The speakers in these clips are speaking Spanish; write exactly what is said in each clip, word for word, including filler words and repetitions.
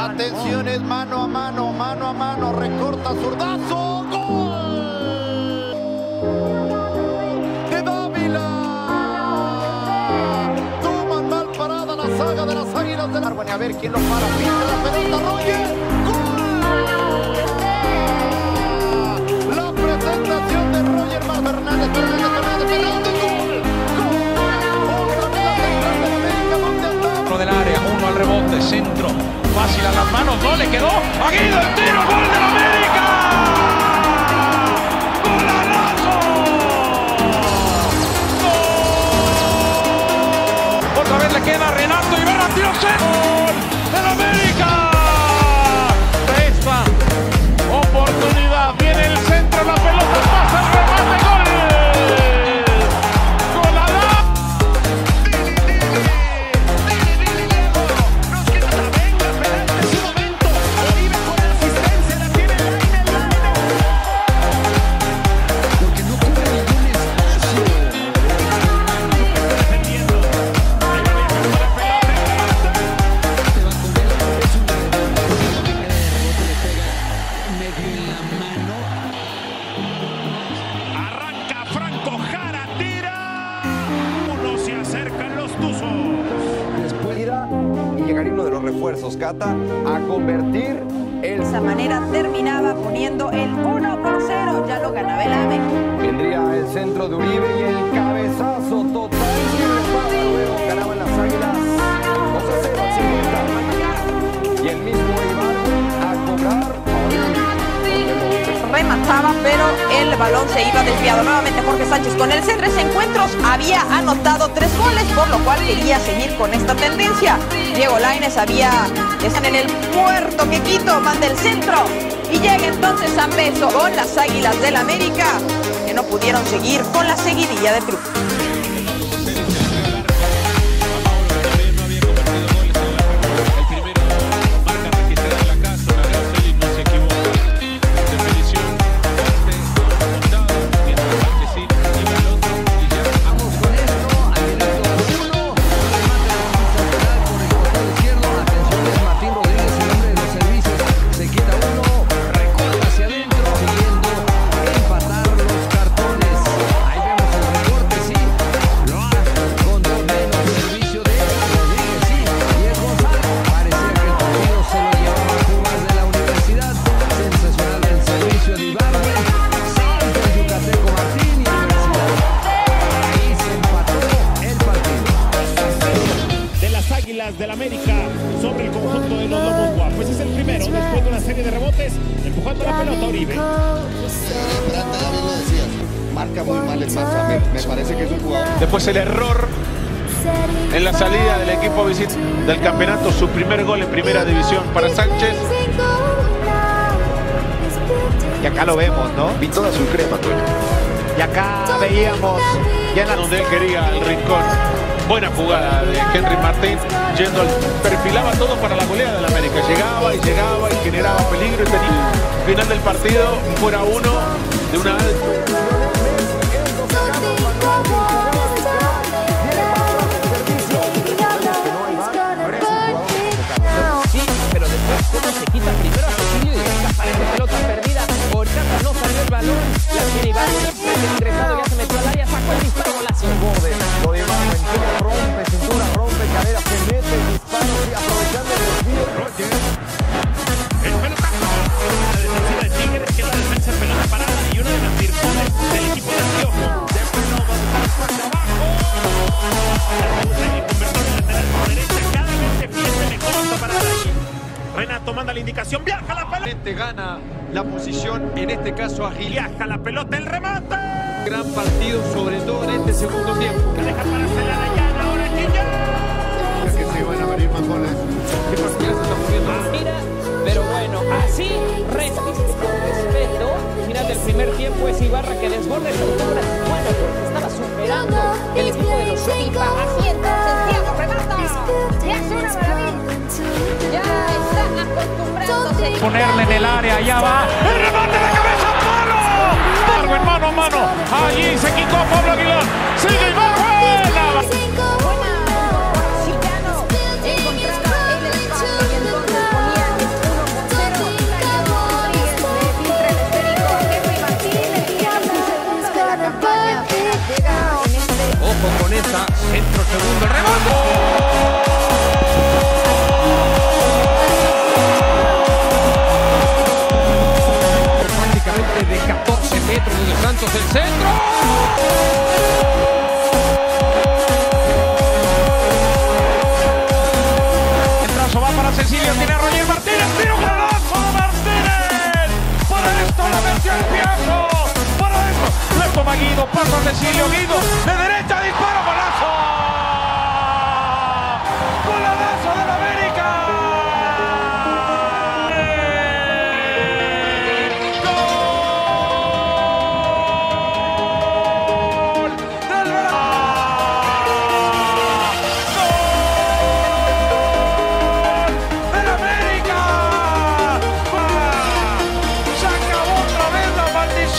Atención, es mano a mano, mano a mano, recorta zurdazo, gol de Dávila. Toman mal parada la saga de las Águilas de la Arbuena. A ver quién lo para, pinta la pelota, Roger, gol. La presentación de Roger Más Fernández, Fernández, Fernández, Fernández, gol, gol. Otra vez la central de América, ¿dónde está? Del área, uno al rebote, centro, fácil a las manos, no le quedó, Aguido el tiro, gol del América, ¡golalazo! ¡Gol! Otra vez le queda a Renato Ibarra, tiro centro, ¡gol del América! Esta oportunidad, viene el centro, la pelota pasa, el remate, gol. Refuerzos Cata a convertir el... De esa manera terminaba poniendo el uno por cero, ya lo ganaba el AME. Vendría el centro de Uribe y el cabezazo total y repara, luego ganaban las Águilas dos a cero al cincuenta. Y el mismo Ibarra a cobrar. Remataba, pero el balón se iba desviado. Nuevamente Jorge Sánchez con el C. En tres encuentros había anotado tres goles, por lo cual quería seguir con esta tendencia. Diego Lainez había, están en el puerto que Quito, manda el centro y llega entonces Zambeso con las Águilas del América, que no pudieron seguir con la seguidilla de triunfo. Del América sobre el conjunto de los Lobos Guapos. Pues es el primero después de una serie de rebotes, empujando la pelota Uribe. Plata, ya bien lo decías, marca muy mal el Barça, me, me parece que es un jugador. Después el error en la salida del equipo visita del campeonato, su primer gol en primera división para Sánchez. Y acá lo vemos, ¿no? Vi toda su crema, Toño. Y acá veíamos ya en la... donde él quería el rincón. Buena jugada de Henry Martín, yendo al, perfilaba todo para la goleada del América. Llegaba y llegaba y generaba peligro y tenía final del partido, fuera uno de una alta. Sí, pero después cómo se quita primero a Cecilio y después aparece pelota perdida. Por Cata no salió el balón, la tiene Iván, el ingresado ya se metió al área, sacó el disparo, golazo. Lo de Iván, rompe cintura, rompe cadera, se mete el disparo y aprovechando el desvío. Roger. El pelotazo. La defensiva de Tigres, que es la defensa en pelota parada y una de las virtudes del equipo de Antiojo. Después no va a buscar espacio abajo. La gusta y convertir en lateral por derecha. Cada vez se defiende mejor esta parada ahí. Renato manda la indicación, viaja la pelota. Gana la posición, en este caso Agil. Viaja la pelota, el remate. Gran partido, sobre todo en este segundo tiempo. Que deja para hacer la llana, ahora es que ya. Que se van a venir más goles. ¿Qué pasa? Ya se está moviendo. Ah, mira, pero bueno, así resta con respeto. Final del primer tiempo es Ibarra que desborda esta altura. Bueno, porque estaba superando el equipo de los Chivas. Así entonces Diego remata. Ya es una maravilla. Ya está acostumbrándose. Ponerle en el área, allá va. ¡El remate de cabeza, palo! Largo en mano a mano. Allí se quitó Pablo Aguilar. Sigue Ibarra. Buena. Chicano encontraba el espacio y entonces ponía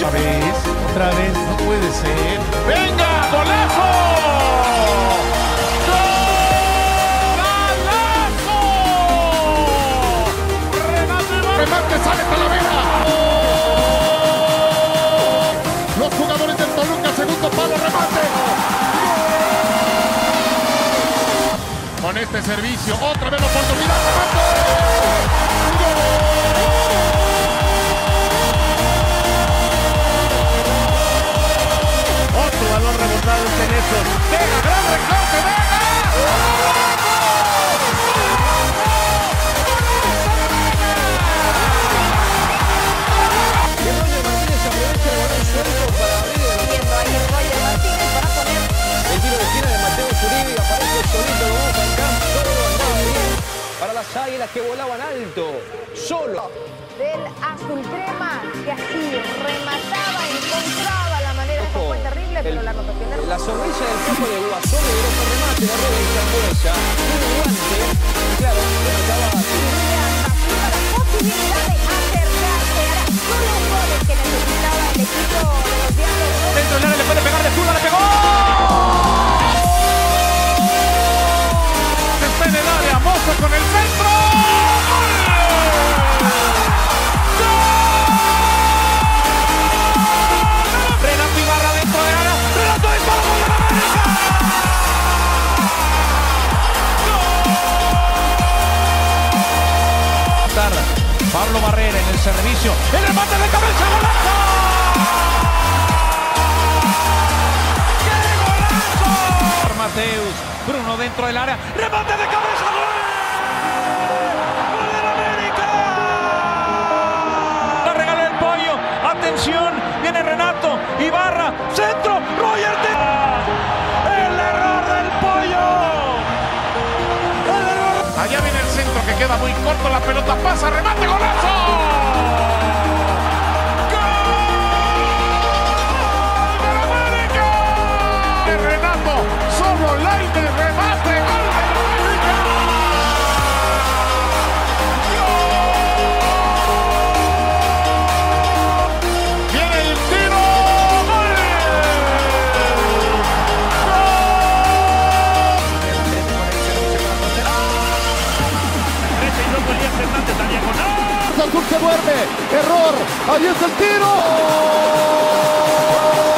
Otra vez, otra vez, no puede ser. ¡Venga, golazo! ¡Golazo! ¡Remate, remate, sale Talavera! Los jugadores del Toluca, segundo palo, remate. Con este servicio, otra vez la oportunidad, remate. Otro balón rebotado en eso. ¡Vega, gran recorte, Vega! Y Roger Martínez aprovecha el balón suelto para abrir el Viendo ahí Roger Martínez para poner El tiro de esquina de Mateo Zuribe y aparece solito como Falcán. Todo andaba bien para las águilas que volaban alto. Solo. Del azul crema que así remataba, encontraba la manera. Eso fue terrible, pero El- la anotación de La sonrisa del campo de Guasón de grosso remate de Robert Zambuesa. Un guante. Claro, remataba así. la posibilidad de acercarse a las solo goles que necesitaba el equipo de los Diablos Rojos. Dentro del área le puede pegar de zurda, le pegó. Está en el área, Mozo con el centro. Renato Ibarra dentro del área. Renato dispara con la América. Pablo Barrera en el servicio. El remate de cabeza, golazo. Mateus, Bruno dentro del área, remate de cabeza, ¡gol! ¡Gol del América! La regala el Pollo, atención, viene Renato, Ibarra, centro, Roger Te- el error del Pollo. El error. Allá viene el centro que queda muy corto, la pelota pasa, remate, golazo. Renato, solo Lainez, remate, gol de América. ¡Gol! Viene el tiro, gol. Derecha y luego Elías Hernández, la diagonal. Azul se duerme, error, ahí es el tiro.